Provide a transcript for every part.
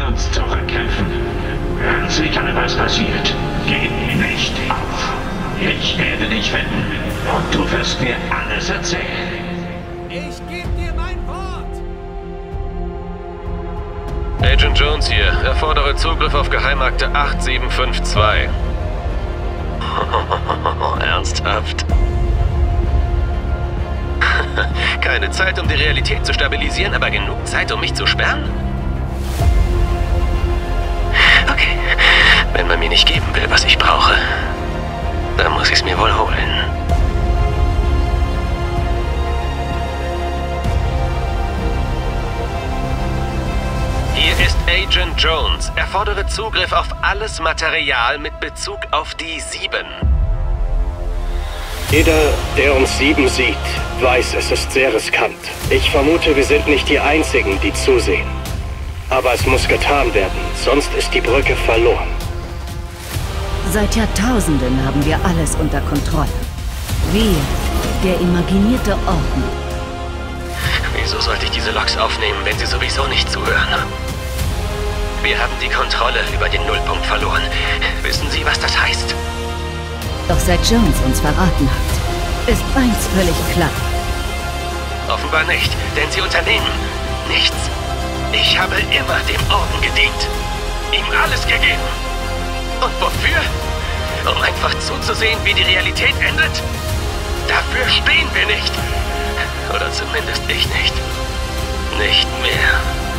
uns zurückkämpfen. Hören Sie, was passiert. Gib nicht auf. Ich werde dich finden und du wirst mir alles erzählen. Ich gebe dir mein Wort! Agent Jones hier. Erfordere Zugriff auf Geheimakte 8752. Ernsthaft? Keine Zeit, um die Realität zu stabilisieren, aber genug Zeit, um mich zu sperren? Okay, wenn man mir nicht geben will, was ich brauche, dann muss ich es mir wohl holen. Hier ist Agent Jones. Erfordere Zugriff auf alles Material mit Bezug auf die 7. Jeder, der uns 7 sieht, weiß, es ist sehr riskant. Ich vermute, wir sind nicht die Einzigen, die zusehen. Aber es muss getan werden, sonst ist die Brücke verloren. Seit Jahrtausenden haben wir alles unter Kontrolle. Wir, der imaginierte Orden. Wieso sollte ich diese Logs aufnehmen, wenn sie sowieso nicht zuhören? Wir haben die Kontrolle über den Nullpunkt verloren. Wissen Sie, was das heißt? Doch seit Jones uns verraten hat, ist eins völlig klar. Offenbar nicht, denn Sie unternehmen nichts. Ich habe immer dem Orden gedient. Ihm alles gegeben. Und wofür? Um einfach zuzusehen, wie die Realität endet? Dafür stehen wir nicht. Oder zumindest ich nicht. Nicht mehr.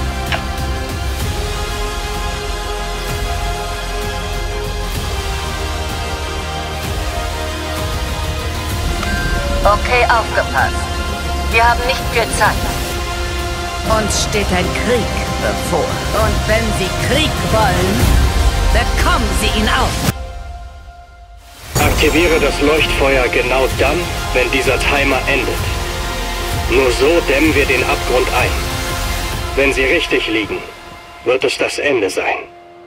Okay, aufgepasst. Wir haben nicht viel Zeit. Uns steht ein Krieg bevor. Und wenn Sie Krieg wollen, bekommen Sie ihn auch. Aktiviere das Leuchtfeuer genau dann, wenn dieser Timer endet. Nur so dämmen wir den Abgrund ein. Wenn Sie richtig liegen, wird es das Ende sein.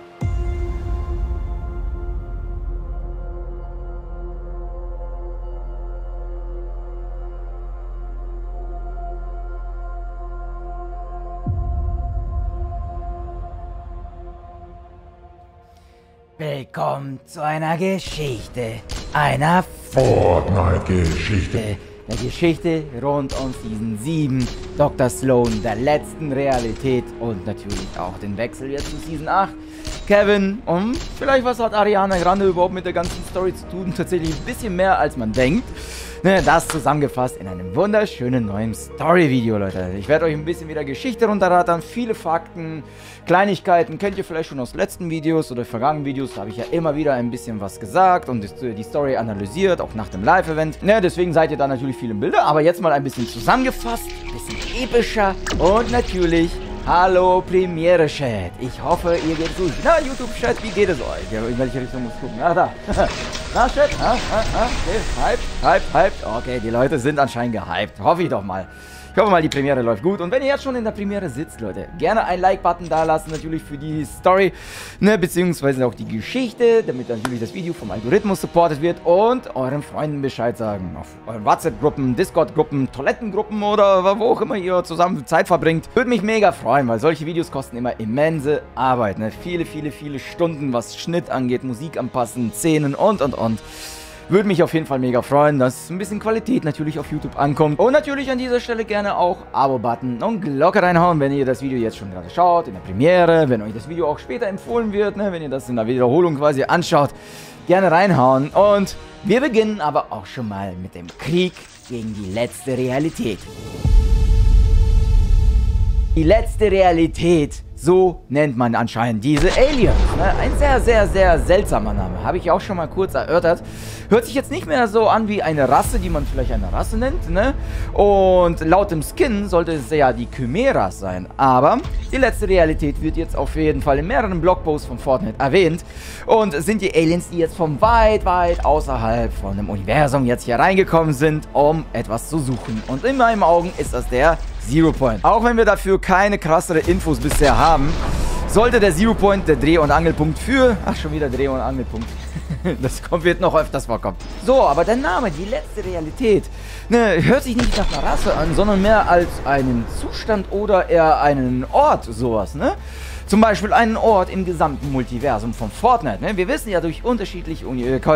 Willkommen zu einer Geschichte. Einer Fortnite-Geschichte. der Geschichte rund um Season 7, Dr. Sloan, der letzten Realität und natürlich auch den Wechsel jetzt zu Season 8. Kevin, und vielleicht was hat Ariana Grande überhaupt mit der ganzen Story zu tun? Tatsächlich ein bisschen mehr als man denkt. Das zusammengefasst in einem wunderschönen neuen Story-Video, Leute. Ich werde euch ein bisschen wieder Geschichte runterrattern, viele Fakten, Kleinigkeiten, kennt ihr vielleicht schon aus letzten Videos oder vergangenen Videos, da habe ich ja immer wieder ein bisschen was gesagt und die Story analysiert, auch nach dem Live-Event. Deswegen seid ihr da natürlich viele Bilder, aber jetzt mal ein bisschen zusammengefasst, ein bisschen epischer und natürlich... Hallo Premiere-Chat, ich hoffe, ihr geht gut. Na, YouTube-Chat, wie geht es euch? Ja, in welche Richtung muss ich gucken? Ach, da. Na, Chat? Okay, hyped. Okay, die Leute sind anscheinend gehypt. Hoffe ich doch mal. Ich hoffe mal, die Premiere läuft gut. Und wenn ihr jetzt schon in der Premiere sitzt, Leute, gerne einen Like-Button da lassen, natürlich für die Story, beziehungsweise auch die Geschichte, damit natürlich das Video vom Algorithmus supportet wird und euren Freunden Bescheid sagen. Auf euren WhatsApp-Gruppen, Discord-Gruppen, Toilettengruppen oder wo auch immer ihr zusammen Zeit verbringt. Würde mich mega freuen, weil solche Videos kosten immer immense Arbeit. Viele Stunden, was Schnitt angeht, Musik anpassen, Szenen und. Würde mich auf jeden Fall mega freuen, dass ein bisschen Qualität natürlich auf YouTube ankommt. Und natürlich an dieser Stelle gerne auch Abo-Button und Glocke reinhauen, wenn ihr das Video jetzt schon gerade schaut, in der Premiere, wenn euch das Video auch später empfohlen wird, wenn ihr das in der Wiederholung quasi anschaut, gerne reinhauen. Und wir beginnen aber auch schon mal mit dem Krieg gegen die letzte Realität. Die letzte Realität, so nennt man anscheinend diese Aliens. Ein sehr seltsamer Name. Habe ich auch schon mal kurz erörtert. Hört sich jetzt nicht mehr so an wie eine Rasse, die man vielleicht eine Rasse nennt. Und laut dem Skin sollte es ja die Chimeras sein. Aber die letzte Realität wird jetzt auf jeden Fall in mehreren Blogposts von Fortnite erwähnt. Und sind die Aliens, die jetzt von weit außerhalb von dem Universum jetzt hier reingekommen sind, um etwas zu suchen. Und in meinen Augen ist das der Zero Point. Auch wenn wir dafür keine krassere Infos bisher haben, sollte der Zero Point der Dreh- und Angelpunkt für... Ach, schon wieder Dreh- und Angelpunkt. Das wird noch öfters vorkommen. So, aber der Name, die letzte Realität, hört sich nicht nach einer Rasse an, sondern mehr als einen Zustand oder eher einen Ort, sowas, Zum Beispiel einen Ort im gesamten Multiversum von Fortnite. Ne? Wir wissen ja, durch unterschiedliche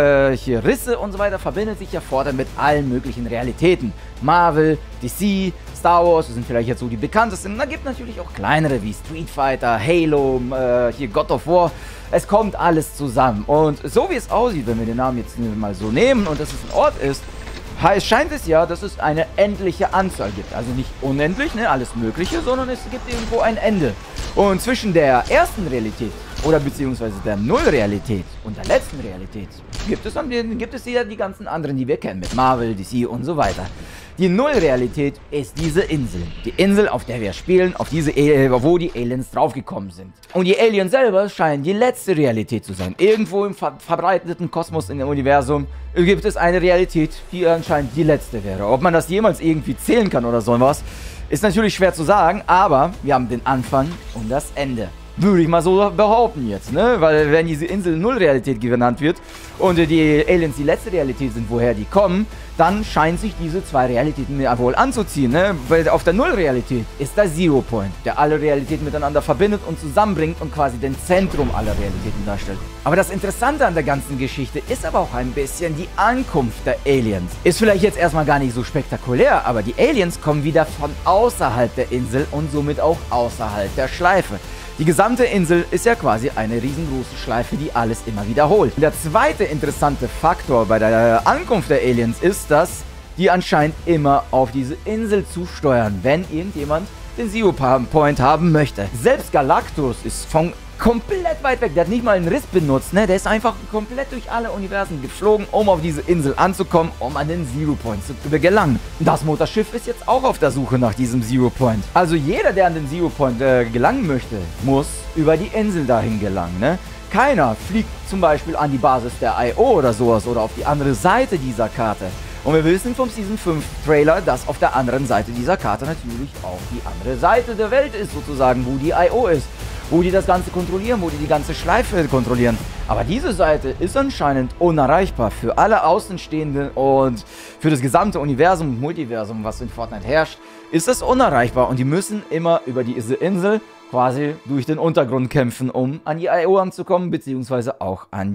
Risse und so weiter verbindet sich ja Fortnite mit allen möglichen Realitäten. Marvel, DC, Star Wars, das sind vielleicht jetzt so die bekanntesten. Und da gibt es natürlich auch kleinere wie Street Fighter, Halo, hier God of War. Es kommt alles zusammen. Und so wie es aussieht, wenn wir den Namen jetzt mal so nehmen und dass es ein Ort ist, scheint es ja, dass es eine endliche Anzahl gibt. Also nicht unendlich, ne, alles Mögliche, sondern es gibt irgendwo ein Ende. Und zwischen der ersten Realität oder beziehungsweise der Nullrealität und der letzten Realität gibt es ja die ganzen anderen, die wir kennen, mit Marvel, DC und so weiter. Die Nullrealität ist diese Insel. Die Insel, auf der wir spielen, auf diese wo die Aliens draufgekommen sind. Und die Aliens selber scheinen die letzte Realität zu sein. Irgendwo im verbreiteten Kosmos in dem Universum gibt es eine Realität, die anscheinend die letzte wäre. Ob man das jemals irgendwie zählen kann oder so was, ist natürlich schwer zu sagen, aber wir haben den Anfang und das Ende. Würde ich mal so behaupten jetzt, ne? Weil wenn diese Insel Nullrealität genannt wird und die Aliens die letzte Realität sind, woher die kommen, dann scheinen sich diese zwei Realitäten ja wohl anzuziehen, ne? Weil auf der Nullrealität ist der Zero Point, der alle Realitäten miteinander verbindet und zusammenbringt und quasi den Zentrum aller Realitäten darstellt. Aber das Interessante an der ganzen Geschichte ist aber auch ein bisschen die Ankunft der Aliens. Ist vielleicht jetzt erstmal gar nicht so spektakulär, aber die Aliens kommen wieder von außerhalb der Insel und somit auch außerhalb der Schleife. Die gesamte Insel ist ja quasi eine riesengroße Schleife, die alles immer wiederholt. Der zweite interessante Faktor bei der Ankunft der Aliens ist, dass die anscheinend immer auf diese Insel zusteuern, wenn irgendjemand den Zero Point haben möchte. Selbst Galactus ist von komplett weit weg, der hat nicht mal einen Riss benutzt, ne? Der ist einfach komplett durch alle Universen geflogen, um auf diese Insel anzukommen, um an den Zero Point zu gelangen. Das Mutterschiff ist jetzt auch auf der Suche nach diesem Zero Point. Also jeder, der an den Zero Point gelangen möchte, muss über die Insel dahin gelangen, ne? Keiner fliegt zum Beispiel an die Basis der I.O. oder sowas oder auf die andere Seite dieser Karte. Und wir wissen vom Season 5 Trailer, dass auf der anderen Seite dieser Karte natürlich auch die andere Seite der Welt ist, sozusagen, wo die I.O. ist. Wo die das Ganze kontrollieren, wo die ganze Schleife kontrollieren. Aber diese Seite ist anscheinend unerreichbar für alle Außenstehenden und für das gesamte Universum und Multiversum, was in Fortnite herrscht, ist das unerreichbar. Und die müssen immer über diese Insel quasi durch den Untergrund kämpfen, um an die I.O. anzukommen, beziehungsweise auch an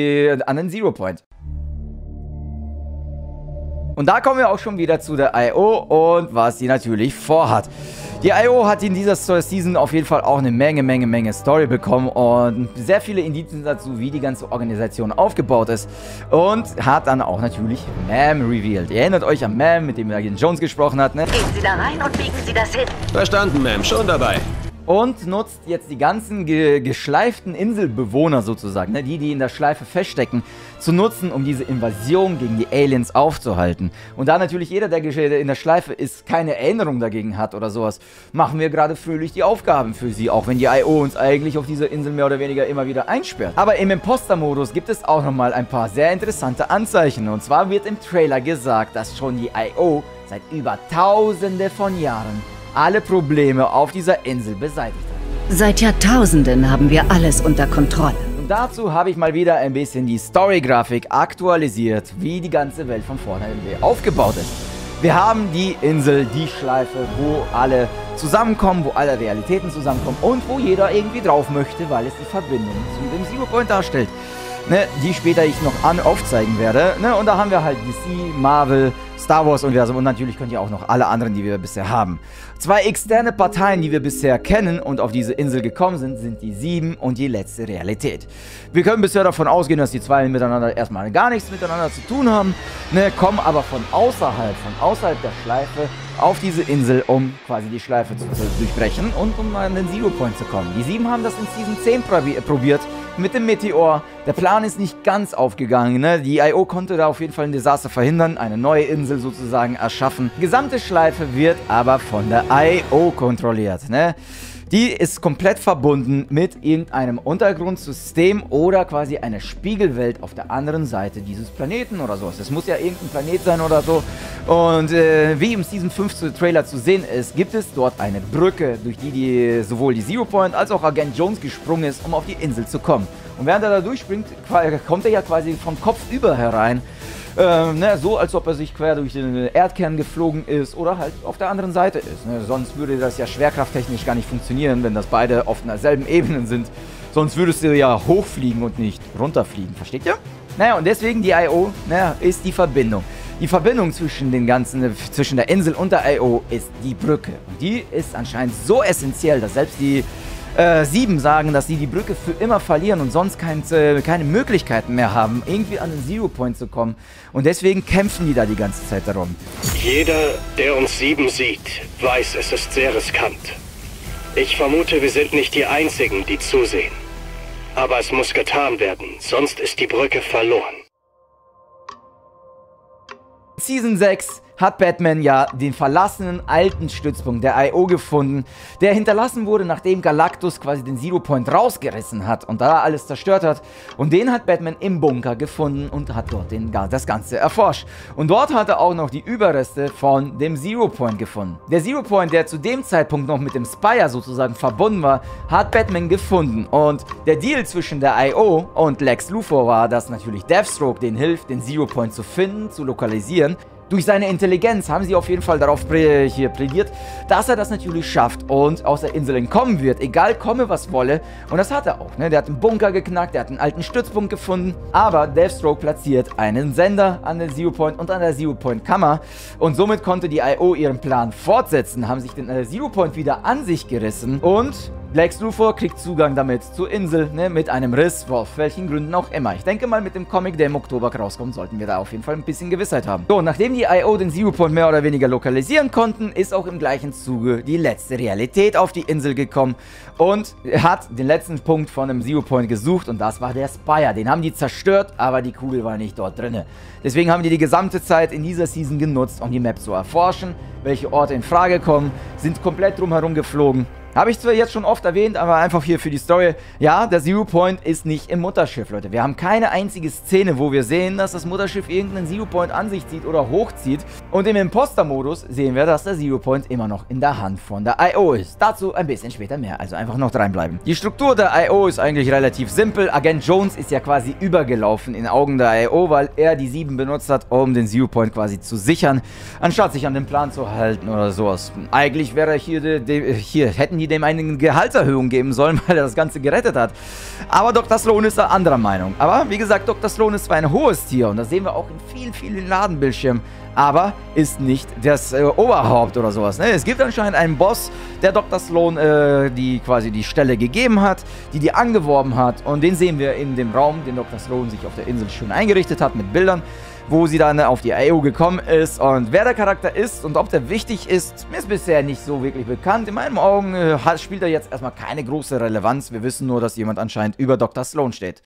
den Zero Point. Und da kommen wir auch schon wieder zu der I.O. und was sie natürlich vorhat. Die I.O. hat in dieser Season auf jeden Fall auch eine Menge Story bekommen und sehr viele Indizien dazu, wie die ganze Organisation aufgebaut ist. Und hat dann auch natürlich Ma'am revealed. Ihr erinnert euch an Ma'am, mit dem Agent Jones gesprochen hat, ne? Gehen Sie da rein und biegen Sie das hin. Verstanden, Ma'am. Schon dabei. Und nutzt jetzt die ganzen geschleiften Inselbewohner sozusagen, ne, die in der Schleife feststecken, zu nutzen, um diese Invasion gegen die Aliens aufzuhalten. Und da natürlich jeder, der in der Schleife ist, keine Erinnerung dagegen hat oder sowas, machen wir gerade fröhlich die Aufgaben für sie, auch wenn die I.O. uns eigentlich auf dieser Insel mehr oder weniger immer wieder einsperrt. Aber im Imposter-Modus gibt es auch nochmal ein paar sehr interessante Anzeichen. Und zwar wird im Trailer gesagt, dass schon die I.O. seit über Tausende von Jahren alle Probleme auf dieser Insel beseitigt hat. Seit Jahrtausenden haben wir alles unter Kontrolle. Und dazu habe ich mal wieder ein bisschen die Story-Grafik aktualisiert, wie die ganze Welt von Fortnite aufgebaut ist. Wir haben die Insel, die Schleife, wo alle zusammenkommen, wo alle Realitäten zusammenkommen und wo jeder irgendwie drauf möchte, weil es die Verbindung zu dem Zero Point darstellt. Ne, die später ich noch aufzeigen werde. Ne, und da haben wir halt DC, Marvel, Star Wars Universum und natürlich könnt ihr auch noch alle anderen, die wir bisher haben. Zwei externe Parteien, die wir bisher kennen und auf diese Insel gekommen sind, sind die 7 und die letzte Realität. Wir können bisher davon ausgehen, dass die zwei miteinander erstmal gar nichts miteinander zu tun haben, ne, kommen aber von außerhalb der Schleife auf diese Insel, um quasi die Schleife zu durchbrechen und um an den Zero Point zu kommen. Die 7 haben das in Season 10 probiert mit dem Meteor. Der Plan ist nicht ganz aufgegangen, ne? Die I.O. konnte da auf jeden Fall ein Desaster verhindern, eine neue Insel sozusagen erschaffen. Die gesamte Schleife wird aber von der I.O. kontrolliert, ne? Die ist komplett verbunden mit irgendeinem Untergrundsystem oder quasi einer Spiegelwelt auf der anderen Seite dieses Planeten oder sowas. Es muss ja irgendein Planet sein oder so. Und wie im Season 5 Trailer zu sehen ist, gibt es dort eine Brücke, durch die sowohl die Zero Point als auch Agent Jones gesprungen ist, um auf die Insel zu kommen. Und während er da durchspringt, kommt er ja quasi vom Kopf über herein So als ob er sich quer durch den Erdkern geflogen ist oder halt auf der anderen Seite ist. Ne? Sonst würde das ja schwerkrafttechnisch gar nicht funktionieren, wenn das beide auf derselben Ebene sind. Sonst würdest du ja hochfliegen und nicht runterfliegen, versteht ihr? Naja, und deswegen die I.O. Ist die Verbindung. Die Verbindung zwischen den ganzen, zwischen der Insel und der I.O. ist die Brücke. Und die ist anscheinend so essentiell, dass selbst die 7 sagen, dass sie die Brücke für immer verlieren und sonst keine Möglichkeiten mehr haben, irgendwie an den Zero Point zu kommen. Und deswegen kämpfen die da die ganze Zeit darum. Jeder, der uns 7 sieht, weiß, es ist sehr riskant. Ich vermute, wir sind nicht die Einzigen, die zusehen. Aber es muss getan werden, sonst ist die Brücke verloren. Season 6 hat Batman ja den verlassenen alten Stützpunkt der I.O. gefunden, der hinterlassen wurde, nachdem Galactus quasi den Zero Point rausgerissen hat und da alles zerstört hat. Und den hat Batman im Bunker gefunden und hat dort das Ganze erforscht. Und dort hat er auch noch die Überreste von dem Zero Point gefunden. Der Zero Point, der zu dem Zeitpunkt noch mit dem Spire sozusagen verbunden war, hat Batman gefunden. Und der Deal zwischen der I.O. und Lex Luthor war, dass natürlich Deathstroke denen hilft, den Zero Point zu finden, zu lokalisieren. Durch seine Intelligenz haben sie auf jeden Fall darauf hier plädiert, dass er das natürlich schafft und aus der Insel entkommen wird, egal komme was wolle. Und das hat er auch, ne? Der hat einen Bunker geknackt, der hat einen alten Stützpunkt gefunden, aber Deathstroke platziert einen Sender an den Zero Point und an der Zero Point Kammer und somit konnte die I.O. ihren Plan fortsetzen, haben sich den Zero Point wieder an sich gerissen und Lex Luthor kriegt Zugang damit zur Insel, ne, mit einem Riss, auf welchen Gründen auch immer. Ich denke mal, mit dem Comic, der im Oktober rauskommt, sollten wir da auf jeden Fall ein bisschen Gewissheit haben. So, nachdem die I.O. den Zero Point mehr oder weniger lokalisieren konnten, ist auch im gleichen Zuge die letzte Realität auf die Insel gekommen und hat den letzten Punkt von dem Zero Point gesucht und das war der Spire. Den haben die zerstört, aber die Kugel war nicht dort drin. Deswegen haben die gesamte Zeit in dieser Season genutzt, um die Map zu erforschen, welche Orte in Frage kommen, sind komplett drumherum geflogen. Habe ich zwar jetzt schon oft erwähnt, aber einfach hier für die Story. Ja, der Zero Point ist nicht im Mutterschiff, Leute. Wir haben keine einzige Szene, wo wir sehen, dass das Mutterschiff irgendeinen Zero Point an sich zieht oder hochzieht. Und im Imposter-Modus sehen wir, dass der Zero Point immer noch in der Hand von der I.O. ist. Dazu ein bisschen später mehr, also einfach noch dranbleiben. Die Struktur der I.O. ist eigentlich relativ simpel. Agent Jones ist ja quasi übergelaufen in Augen der I.O., weil er die 7 benutzt hat, um den Zero Point quasi zu sichern, anstatt sich an den Plan zu halten oder sowas. Eigentlich wäre hier hätten die dem eine Gehaltserhöhung geben sollen, weil er das Ganze gerettet hat. Aber Dr. Sloan ist da anderer Meinung. Aber wie gesagt, Dr. Sloan ist zwar ein hohes Tier und das sehen wir auch in vielen Ladenbildschirmen, aber ist nicht das Oberhaupt oder sowas. Ne? Es gibt anscheinend einen Boss, der Dr. Sloan die quasi die Stelle gegeben hat, die angeworben hat und den sehen wir in dem Raum, den Dr. Sloan sich auf der Insel schön eingerichtet hat mit Bildern, wo sie dann auf die I.O. gekommen ist. Und wer der Charakter ist und ob der wichtig ist bisher nicht so wirklich bekannt. In meinen Augen spielt er jetzt erstmal keine große Relevanz. Wir wissen nur, dass jemand anscheinend über Dr. Sloan steht.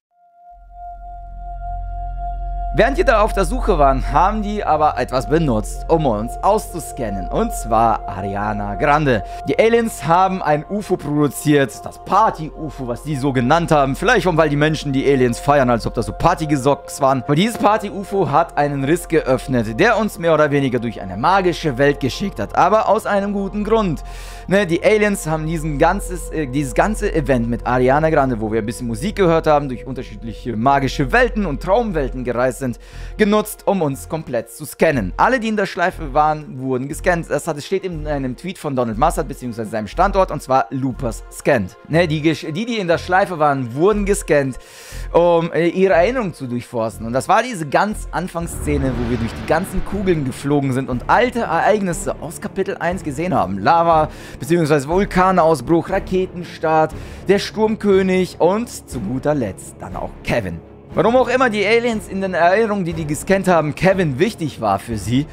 Während die da auf der Suche waren, haben die aber etwas benutzt, um uns auszuscannen. Und zwar Ariana Grande. Die Aliens haben ein UFO produziert, das Party-UFO, was die so genannt haben. Vielleicht weil die Menschen die Aliens feiern, als ob das so Partygesocks waren. Und dieses Party-UFO hat einen Riss geöffnet, der uns mehr oder weniger durch eine magische Welt geschickt hat. Aber aus einem guten Grund. Ne, die Aliens haben dieses ganze Event mit Ariana Grande, wo wir ein bisschen Musik gehört haben, durch unterschiedliche magische Welten und Traumwelten gereist sind, genutzt, um uns komplett zu scannen. Alle, die in der Schleife waren, wurden gescannt. Das steht in einem Tweet von Donald Massad, beziehungsweise seinem Standort, und zwar Loopers Scanned. Ne, die in der Schleife waren, wurden gescannt, um ihre Erinnerung zu durchforsten. Und das war diese ganz Anfangsszene, wo wir durch die ganzen Kugeln geflogen sind und alte Ereignisse aus Kapitel 1 gesehen haben. Lava, beziehungsweise Vulkanausbruch, Raketenstart, der Sturmkönig und zu guter Letzt dann auch Kevin. Warum auch immer die Aliens in den Erinnerungen, die gescannt haben, Kevin wichtig war für sie.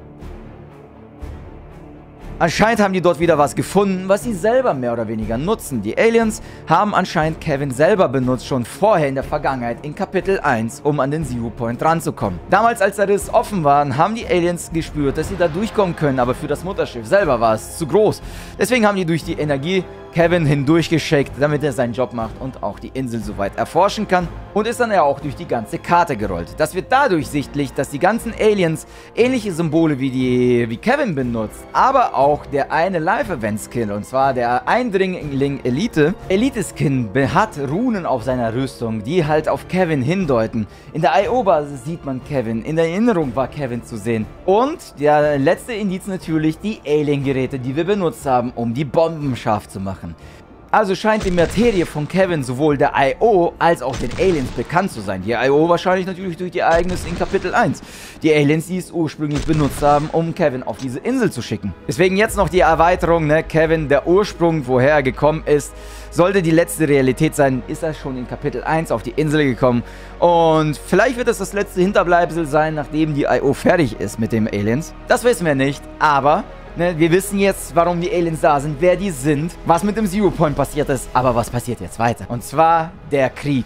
Anscheinend haben die dort wieder was gefunden, was sie selber mehr oder weniger nutzen. Die Aliens haben anscheinend Kevin selber benutzt, schon vorher in der Vergangenheit in Kapitel 1, um an den Zero Point ranzukommen. Damals, als der Riss offen war, haben die Aliens gespürt, dass sie da durchkommen können, aber für das Mutterschiff selber war es zu groß. Deswegen haben die durch die Energie Kevin hindurchgeschickt, damit er seinen Job macht und auch die Insel soweit erforschen kann und ist dann ja auch durch die ganze Karte gerollt. Das wird dadurch sichtlich, dass die ganzen Aliens ähnliche Symbole wie Kevin benutzt, aber auch der eine Live-Event-Skin, und zwar der Eindringling Elite-Skin hat Runen auf seiner Rüstung, die halt auf Kevin hindeuten. In der IO-Basis sieht man Kevin, in der Erinnerung war Kevin zu sehen. Und der letzte Indiz natürlich die Alien-Geräte, die wir benutzt haben, um die Bomben scharf zu machen. Also scheint die Materie von Kevin sowohl der IO als auch den Aliens bekannt zu sein. Die IO wahrscheinlich natürlich durch die Ereignisse in Kapitel 1. Die Aliens, die es ursprünglich benutzt haben, um Kevin auf diese Insel zu schicken. Deswegen jetzt noch die Erweiterung, ne? Kevin, der Ursprung, woher er gekommen ist, sollte die letzte Realität sein, ist er schon in Kapitel 1 auf die Insel gekommen. Und vielleicht wird es das letzte Hinterbleibsel sein, nachdem die IO fertig ist mit den Aliens. Das wissen wir nicht, aber... ne, wir wissen jetzt, warum die Aliens da sind, wer die sind, was mit dem Zero Point passiert ist, aber was passiert jetzt weiter? Und zwar der Krieg.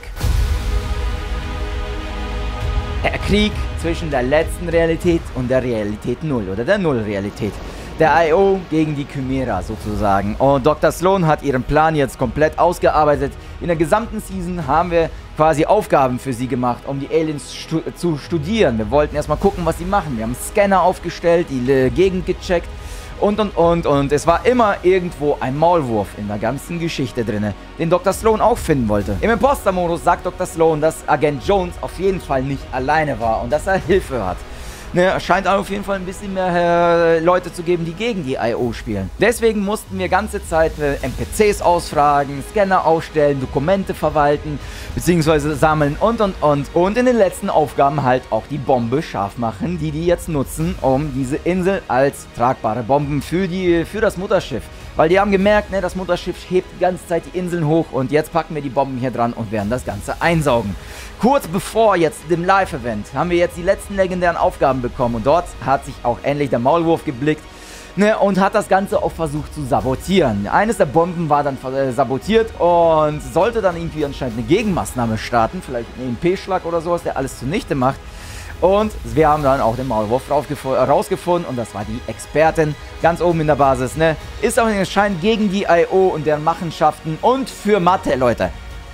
Der Krieg zwischen der letzten Realität und der Realität 0 oder der Null-Realität. Der IO gegen die Chimera sozusagen. Und Dr. Sloan hat ihren Plan jetzt komplett ausgearbeitet. In der gesamten Season haben wir quasi Aufgaben für sie gemacht, um die Aliens zu studieren. Wir wollten erstmal gucken, was sie machen. Wir haben Scanner aufgestellt, die Gegend gecheckt. Und es war immer irgendwo ein Maulwurf in der ganzen Geschichte drin, den Dr. Sloan auch finden wollte. Im Imposter-Modus sagt Dr. Sloan, dass Agent Jones auf jeden Fall nicht alleine war und dass er Hilfe hat. Ne, scheint auf jeden Fall ein bisschen mehr Leute zu geben, die gegen die IO spielen. Deswegen mussten wir ganze Zeit NPCs ausfragen, Scanner aufstellen, Dokumente verwalten, beziehungsweise sammeln und. Und in den letzten Aufgaben halt auch die Bombe scharf machen, die jetzt nutzen, um diese Insel als tragbare Bomben für das Mutterschiff. Weil die haben gemerkt, ne, das Mutterschiff hebt die ganze Zeit die Inseln hoch und jetzt packen wir die Bomben hier dran und werden das Ganze einsaugen. Kurz bevor jetzt dem Live-Event haben wir jetzt die letzten legendären Aufgaben bekommen und dort hat sich auch endlich der Maulwurf geblickt, ne, und hat das Ganze auch versucht zu sabotieren. Eines der Bomben war dann sabotiert und sollte dann irgendwie anscheinend eine Gegenmaßnahme starten, vielleicht ein EMP-Schlag oder sowas, der alles zunichte macht. Und wir haben dann auch den Maulwurf rausgefunden und das war die Expertin ganz oben in der Basis, ne? Ist auch anscheinend gegen die IO und deren Machenschaften und für Mathe, Leute.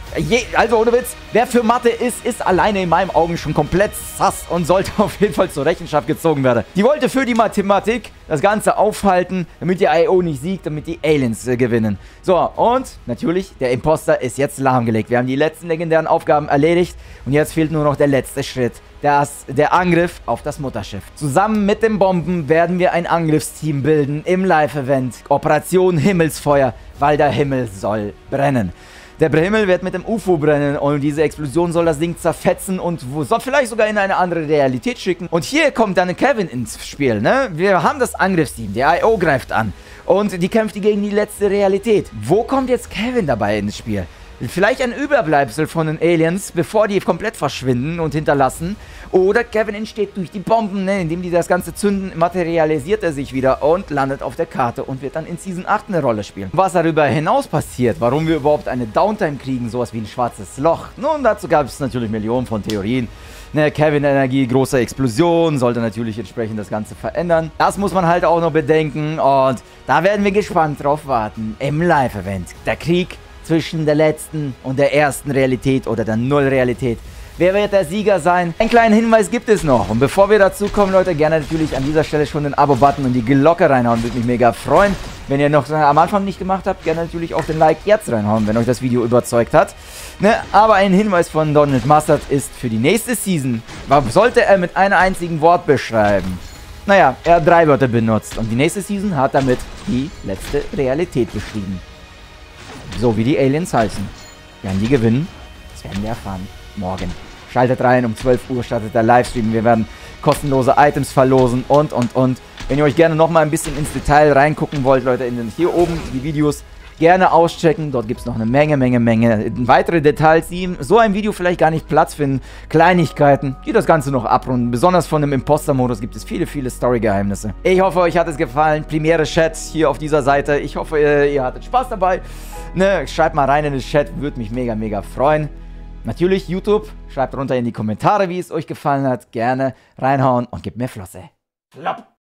Also ohne Witz, wer für Mathe ist alleine in meinen Augen schon komplett sass und sollte auf jeden Fall zur Rechenschaft gezogen werden. Die wollte für die Mathematik das Ganze aufhalten, damit die IO nicht siegt, damit die Aliens gewinnen. So, und natürlich, der Imposter ist jetzt lahmgelegt. Wir haben die letzten legendären Aufgaben erledigt und jetzt fehlt nur noch der letzte Schritt. Der Angriff auf das Mutterschiff. Zusammen mit den Bomben werden wir ein Angriffsteam bilden im Live-Event. Operation Himmelsfeuer, weil der Himmel soll brennen. Der Himmel wird mit dem UFO brennen und diese Explosion soll das Ding zerfetzen und soll vielleicht sogar in eine andere Realität schicken. Und hier kommt dann Kevin ins Spiel, ne? Wir haben das Angriffsteam, der IO greift an und die kämpft gegen die letzte Realität. Wo kommt jetzt Kevin dabei ins Spiel? Vielleicht ein Überbleibsel von den Aliens, bevor die komplett verschwinden und hinterlassen. Oder Kevin entsteht durch die Bomben, ne? Indem die das Ganze zünden, materialisiert er sich wieder und landet auf der Karte und wird dann in Season 8 eine Rolle spielen. Was darüber hinaus passiert, warum wir überhaupt eine Downtime kriegen, sowas wie ein schwarzes Loch. Nun, dazu gab es natürlich Millionen von Theorien. Ne, Kevin-Energie, große Explosion, sollte natürlich entsprechend das Ganze verändern. Das muss man halt auch noch bedenken und da werden wir gespannt drauf warten im Live-Event. Der Krieg zwischen der letzten und der ersten Realität oder der Null-Realität. Wer wird der Sieger sein? Einen kleinen Hinweis gibt es noch. Und bevor wir dazu kommen, Leute, gerne natürlich an dieser Stelle schon den Abo-Button und die Glocke reinhauen. Würde mich mega freuen. Wenn ihr noch am Anfang nicht gemacht habt, gerne natürlich auch den Like jetzt reinhauen, wenn euch das Video überzeugt hat. Ne? Aber ein Hinweis von Donald Mustard ist für die nächste Season. Was sollte er mit einem einzigen Wort beschreiben? Naja, er hat 3 Wörter benutzt. Und die nächste Season hat damit die letzte Realität beschrieben. So wie die Aliens heißen. Werden die gewinnen? Das werden wir erfahren. Morgen. Schaltet rein, um 12 Uhr startet der Livestream. Wir werden kostenlose Items verlosen und. Wenn ihr euch gerne nochmal ein bisschen ins Detail reingucken wollt, Leute, hier oben die Videos gerne auschecken. Dort gibt es noch eine Menge weitere Details, die in so einem Video vielleicht gar nicht Platz finden. Kleinigkeiten, die das Ganze noch abrunden. Besonders von dem Imposter-Modus gibt es viele Story-Geheimnisse. Ich hoffe, euch hat es gefallen. Premiere Chat hier auf dieser Seite. Ich hoffe, ihr hattet Spaß dabei. Ne, schreibt mal rein in den Chat, würde mich mega freuen. Natürlich YouTube, schreibt runter in die Kommentare, wie es euch gefallen hat. Gerne reinhauen und gebt mir Flosse. Flop.